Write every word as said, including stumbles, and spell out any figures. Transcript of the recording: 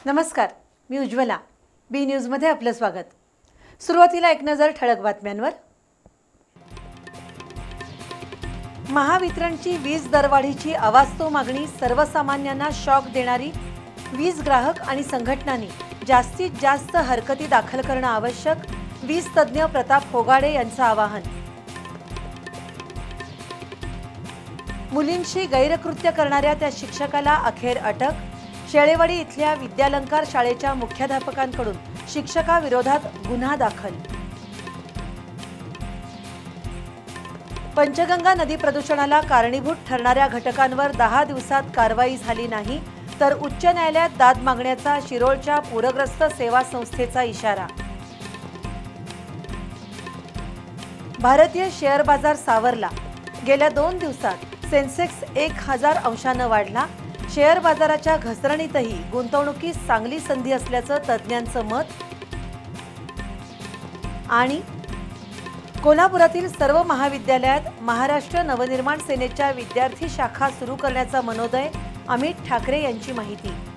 नमस्कार, मी उज्ज्वला. बी न्यूजमध्ये आपलं स्वागत. सुरुवातीला एक नजर ठळक बातम्यांवर. महावितरणची वीज दरवाढीची अवास्तव मागणी सर्वसामान्यांना शॉक देणारी. वीज ग्राहक आणि संघटनांनी जास्तीत जास्त हरकती दाखल करणं आवश्यक. वीज तज्ज्ञ प्रताप होगाडे यांचं आवाहन. मुलींशी गैरकृत्य करणाऱ्या त्या शिक्षकाला अखेर अटक. शेळेवाडी इथल्या विद्यालंकार शाळेच्या मुख्याध्यापकांकडून शिक्षकाविरोधात गुन्हा दाखल. पंचगंगा नदी प्रदूषणाला कारणीभूत ठरणाऱ्या घटकांवर दहा दिवसात कारवाई झाली नाही तर उच्च न्यायालयात दाद मागण्याचा शिरोळच्या पूरग्रस्त सेवा संस्थेचा इशारा. भारतीय शेअर बाजार सावरला. गेल्या दोन दिवसात सेन्सेक्स एक हजार अंशानं वाढला. शेअर बाजाराच्या घसरणीतही गुंतवणुकीस चांगली संधी असल्याचं तज्ज्ञांचं मत. आणि कोल्हापुरातील सर्व महाविद्यालयात महाराष्ट्र नवनिर्माण सेनेच्या विद्यार्थी शाखा सुरू करण्याचा मनोदय. अमित ठाकरे यांची माहिती.